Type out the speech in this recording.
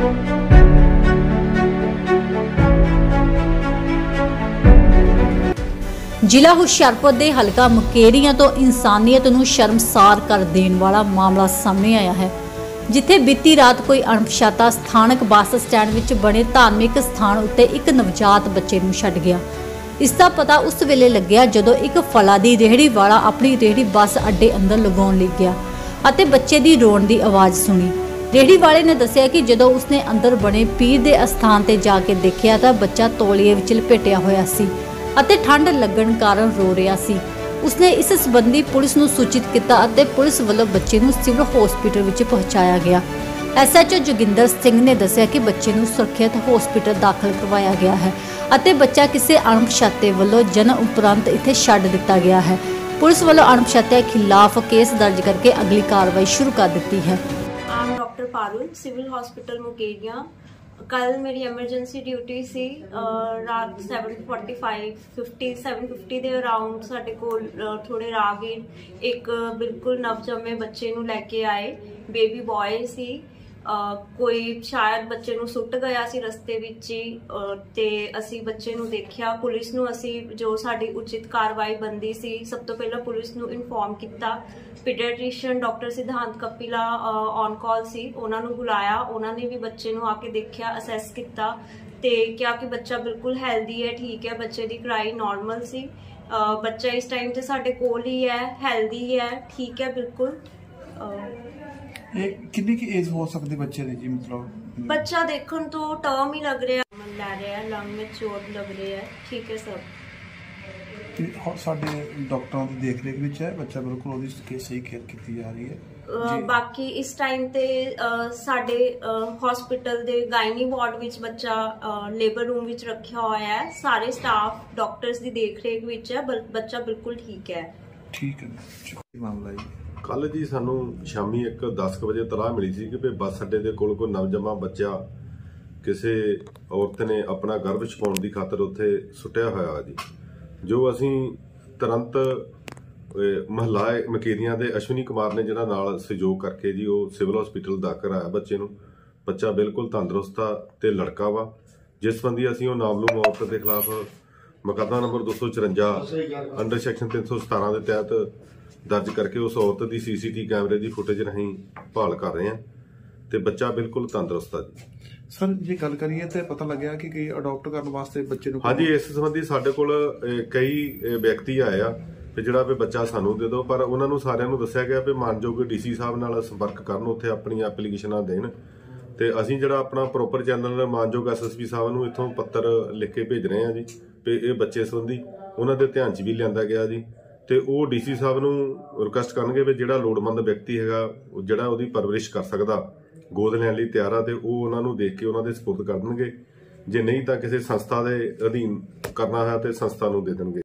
ਜ਼ਿਲ੍ਹਾ ਹੁਸ਼ਿਆਰਪੁਰ ਦੇ ਹਲਕਾ ਮੁਕੇਰੀਆਂ ਤੋਂ ਇਨਸਾਨੀਅਤ ਨੂੰ ਸ਼ਰਮਸਾਰ ਕਰ ਦੇਣ ਵਾਲਾ ਮਾਮਲਾ ਸਾਹਮਣੇ ਆਇਆ ਹੈ, ਜਿੱਥੇ ਬੀਤੀ ਰਾਤ ਕੋਈ ਅਣਪਛਾਤਾ ਸਥਾਨਕ ਬੱਸ ਸਟੈਂਡ ਵਿੱਚ ਬਣੇ ਧਾਰਮਿਕ ਸਥਾਨ ਉੱਤੇ ਇੱਕ ਨਵਜਾਤ ਬੱਚੇ ਨੂੰ ਛੱਡ ਗਿਆ। ਇਸ ਦਾ ਪਤਾ ਉਸ ਵੇਲੇ ਲੱਗਿਆ ਜਦੋਂ ਇੱਕ ਫਲਾਂ ਦੀ ਰੇਹੜੀ ਵਾਲਾ ਆਪਣੀ ਰੇਹੜੀ ਬੱਸ ਅੱਡੇ ਅੰਦਰ ਲਗਾਉਣ ਲਈ ਗਿਆ ਅਤੇ ਬੱਚੇ ਦੀ ਰੋਣ ਦੀ ਆਵਾਜ਼ ਸੁਣੀ। ਰੇਹੜੀ ਵਾਲੇ ਨੇ ਦੱਸਿਆ ਕਿ ਜਦੋਂ ਉਸਨੇ ਅੰਦਰ ਬਣੇ ਪੀਰ ਦੇ ਅਸਥਾਨ ਤੇ ਜਾ ਕੇ ਦੇਖਿਆ ਤਾਂ ਬੱਚਾ ਤੌਲੀਏ ਵਿੱਚ ਲਪੇਟਿਆ ਹੋਇਆ ਸੀ ਅਤੇ ਠੰਡ ਲੱਗਣ ਕਾਰਨ ਰੋ ਰਿਹਾ ਸੀ। ਉਸਨੇ ਇਸ ਸੰਬੰਧੀ ਪੁਲਿਸ ਨੂੰ ਸੂਚਿਤ ਕੀਤਾ ਅਤੇ ਪੁਲਿਸ ਵੱਲੋਂ ਬੱਚੇ ਨੂੰ ਸਿਵਲ ਹਸਪੀਟਲ ਵਿੱਚ ਪਹੁੰਚਾਇਆ ਗਿਆ। ਐਸਐਚਓ ਜੋਗਿੰਦਰ ਸਿੰਘ ਨੇ ਦੱਸਿਆ ਕਿ ਬੱਚੇ ਨੂੰ ਸੁਰੱਖਿਅਤ ਹਸਪੀਟਲ ਦਾਖਲ ਕਰਵਾਇਆ ਗਿਆ ਹੈ ਅਤੇ ਬੱਚਾ ਕਿਸੇ ਅਣਪਛਾਤੇ ਵੱਲੋਂ ਜਨਮ ਉਪਰੰਤ ਇੱਥੇ ਛੱਡ ਦਿੱਤਾ ਗਿਆ ਹੈ। ਪੁਲਿਸ ਵੱਲੋਂ ਅਣਪਛਾਤਿਆਂ ਖਿਲਾਫ ਕੇਸ ਦਰਜ ਕਰਕੇ ਅਗਲੀ ਕਾਰਵਾਈ ਸ਼ੁਰੂ ਕਰ ਦਿੱਤੀ ਹੈ। ਆਮ doctor Parul civil hospital Mukerian. कल मेरी एमरजेंसी ड्यूटी सी रात 7:50 ਦੇ ਅਰਾਊਂਡ ਸਾਡੇ ਕੋਲ ਥੋੜੇ ਰਾਹਗੀਰ ਇੱਕ ਬਿਲਕੁਲ ਨਵਜੰਮੇ ਬੱਚੇ ਨੂੰ ਲੈ ਕੇ ਆਏ। ਬੇਬੀ ਬॉय ਸੀ, ਕੋਈ ਸ਼ਾਇਦ ਬੱਚੇ ਨੂੰ ਸੁੱਟ ਗਿਆ ਸੀ ਰਸਤੇ ਵਿੱਚ ਹੀ ਤੇ ਅਸੀਂ ਬੱਚੇ ਨੂੰ ਦੇਖਿਆ। ਪੁਲਿਸ ਨੂੰ ਅਸੀਂ ਜੋ ਸਾਡੀ ਉਚਿਤ ਕਾਰਵਾਈ ਬੰਦੀ ਸੀ ਸਭ ਤੋਂ ਪਹਿਲਾਂ ਪੁਲਿਸ ਨੂੰ ਇਨਫੋਰਮ ਕੀਤਾ। ਪੀਡੀਆਟ੍ਰੀਸ਼ੀਅਨ ਡਾਕਟਰ ਸਿਧਾਂਤ ਕਪਿਲਾ ਔਨ ਕਾਲ ਸੀ, ਉਹਨਾਂ ਨੂੰ ਬੁਲਾਇਆ। ਉਹਨਾਂ ਨੇ ਵੀ ਬੱਚੇ ਨੂੰ ਆ ਕੇ ਦੇਖਿਆ, ਅਸੈਸ ਕੀਤਾ ਤੇ ਕਿਹਾ ਕਿ ਬੱਚਾ ਬਿਲਕੁਲ ਹੈਲਦੀ ਹੈ, ਠੀਕ ਹੈ। ਬੱਚੇ ਦੀ ਕਰਾਈ ਨਾਰਮਲ ਸੀ। ਬੱਚਾ ਇਸ ਟਾਈਮ ਤੇ ਸਾਡੇ ਕੋਲ ਹੀ ਹੈ, ਹੈਲਦੀ ਹੈ, ਠੀਕ ਹੈ ਬਿਲकुल। कितनी की एज हो सकती बच्चे दी जी? मतलब बच्चा देखने तो टर्म ही लग रहा है, मन लै रहा है, लंग में चोट लग रही है, ठीक है सब। साडे डॉक्टरों की देख रेख विच है बच्चा, बिल्कुल ओदी सही केयर की जा रही है। बाकी इस टाइम ते साडे हॉस्पिटल दे गायनी वार्ड विच बच्चा लेबर रूम विच रखा होया है। सारे स्टाफ डॉक्टर्स दी देख रेख विच है, बच्चा बिल्कुल ठीक है। ठीक है मामला जी। ਕੱਲ ਜੀ ਸਾਨੂੰ ਸ਼ਾਮੀ 10 ਵਜੇ ਤਲਾਹ ਮਿਲੀ ਸੀ ਕਿ ਬੱਸ ਅੱਡੇ ਦੇ ਕੋਲ ਕੋਈ ਨਵਜੰਮਾ ਬੱਚਾ ਕਿਸੇ ਔਰਤ ਨੇ ਆਪਣਾ ਗਰਭ ਛੁਪਾਉਣ ਦੀ ਖਾਤਰ ਉੱਥੇ ਸੁੱਟਿਆ ਹੋਇਆ ਜੀ। ਜੋ ਅਸੀਂ ਤੁਰੰਤ ਮਹੱਲਾ ਮੁਕੇਰੀਆਂ ਦੇ ਅਸ਼ਵਨੀ ਕੁਮਾਰ ਨੇ ਜਿਹੜਾ ਨਾਲ ਸਹਿਯੋਗ ਕਰਕੇ ਜੀ ਉਹ ਸਿਵਲ ਹਸਪੀਟਲ ਦਾਖਲ ਕਰਾਇਆ ਬੱਚੇ ਨੂੰ। ਬੱਚਾ ਬਿਲਕੁਲ ਤੰਦਰੁਸਤ ਆ ਤੇ ਲੜਕਾ ਵਾ, ਜਿਸ ਸੰਬੰਧੀ ਅਸੀਂ ਉਹ ਨਾਮਲੂਮ ਔਰਤ ਦੇ ਖਿਲਾਫ ਮੁਕੱਦਮਾ ਨੰਬਰ 254 ਅੰਡਰ ਸੈਕਸ਼ਨ 317 ਦੇ ਤਹਿਤ दर्ज करके उस औरत की CCTV कैमरे की फुटेज राही भाल कर रहे हैं ते बच्चा बिल्कुल तंदुरुस्त है जी। सर जे गल करिए तो पता लग्या कि कई अडॉप्ट करने वास्ते बच्चे नूं? हाँ जी, इस संबंधी साडे कोल कई व्यक्ति आए आ भी जिहड़ा भी बच्चा सानू दे दो, पर उन्हां नूं सारिआं नूं दस्सिया गया भी मानयोग DC साहब नाल संपर्क करन, उत्थे अपनी एप्लीकेशनां देण ते असीं जिहड़ा अपना प्रोपर चैनल मानयोग SSP साहब नूं इत्थों पत्तर लिख के भेज रहे हैं जी भी ये बच्चे संबंधी उन्हां दे ध्यान च भी लिआंदा गया जी। ਤੇ ਉਹ DC ਸਾਹਿਬ ਨੂੰ ਰਿਕੁਐਸਟ ਕਰਨਗੇ ਵੀ ਜਿਹੜਾ ਲੋੜਵੰਦ ਵਿਅਕਤੀ ਹੈਗਾ ਜਿਹੜਾ ਉਹਦੀ ਪਰਵਰਿਸ਼ ਕਰ ਸਕਦਾ, ਗੋਦ ਲੈਣ ਲਈ ਤਿਆਰ ਆ, ਤੇ ਉਹ ਉਹਨਾਂ ਨੂੰ ਦੇਖ ਕੇ ਉਹਨਾਂ ਦੇ ਸਪੁਰਦ ਕਰ ਦੇਣਗੇ। ਜੇ ਨਹੀਂ ਤਾਂ ਕਿਸੇ ਸੰਸਥਾ ਦੇ ਅਧੀਨ ਕਰਨਾ ਹੈ ਤੇ ਸੰਸਥਾ ਨੂੰ ਦੇ ਦੇਣਗੇ।